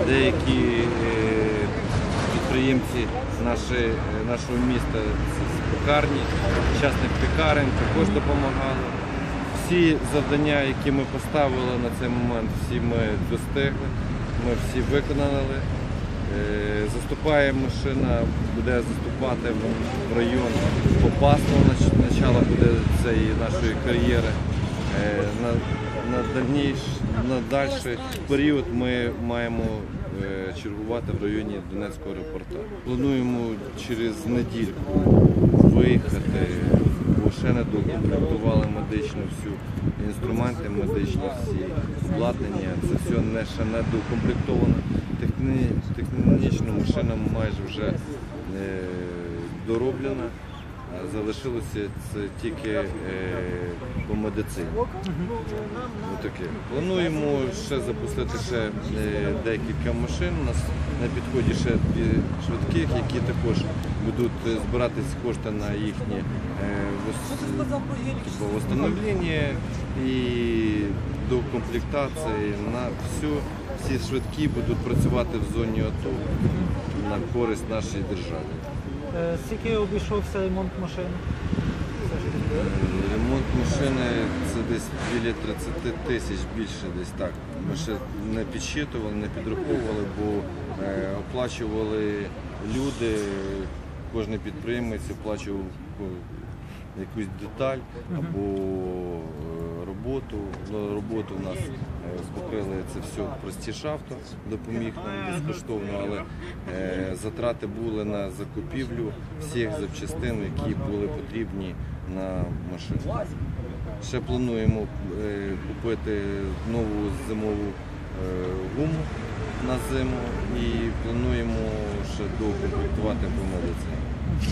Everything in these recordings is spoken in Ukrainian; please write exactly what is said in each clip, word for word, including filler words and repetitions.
деякі підприємці наші, нашого міста з пекарні, частних пекарень також допомагали. Всі завдання, які ми поставили на цей момент, всі ми достигли, ми всі виконали. Заступає машина, буде заступати в район Попасного, начало буде цієї нашої кар'єри. На, на, дальніш, на дальший період ми маємо чергувати в районі Донецького аеропорту. Плануємо через недільку виїхати, бо ще не докомплектували медичну всю інструменти, медичні всі обладнання. Це все не, ще не докомплектовано. Техні, технічна машина майже вже е, дороблена. Залишилося це тільки е, по медицині. Отаке. Плануємо ще запустити ще е, декілька машин. У нас на підході ще дві швидких, які також будуть збиратися кошти на їхнє е, встановлення і докомплектації. На всю, всі швидкі будуть працювати в зоні АТО на користь нашої держави. Скільки обійшовся ремонт машини? Ремонт машини це десь біля тридцяти тисяч, більше десь так. Ми ще не підсчитували, не підраховували, бо е, оплачували люди, кожен підприємець оплачував якусь деталь або роботу. Роботу в нас покрили це все простіше авто, допоміг нам безкоштовно, але е, затрати були на закупівлю всіх запчастин, які були потрібні на машину. Ще плануємо е, купити нову зимову е, гуму на зиму і плануємо ще докомплектувати по медицині.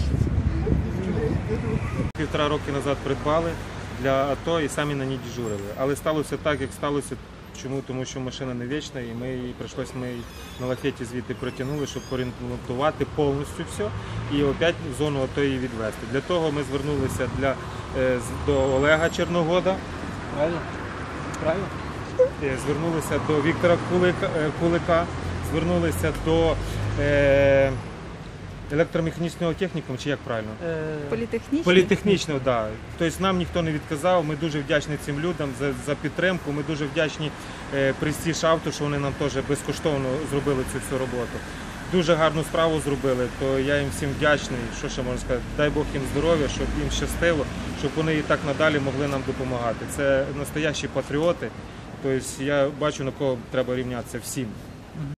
Півтора роки назад придбали для АТО і самі на ній дежурили. Але сталося так, як сталося. Чому? Тому що машина не вічна, і ми її прийшлося, ми її на лафеті звідти притягнули, щоб поремонтувати повністю все і опять в зону АТО її відвести. Для того ми звернулися для, до Олега Черногода, правильно? Правильно? Звернулися до Віктора Кулика, Кулика, звернулися до е, електромеханічного технікуму, чи як правильно? Політехнічного? Політехнічного, так. Да. Тобто нам ніхто не відказав, ми дуже вдячні цим людям за, за підтримку, ми дуже вдячні е, Prestige Auto, що вони нам теж безкоштовно зробили цю всю роботу. Дуже гарну справу зробили, то я їм всім вдячний, що ще можна сказати, дай Бог їм здоров'я, щоб їм щастило, щоб вони і так надалі могли нам допомагати. Це настоящі патріоти, тобто я бачу, на кого треба рівнятися всім.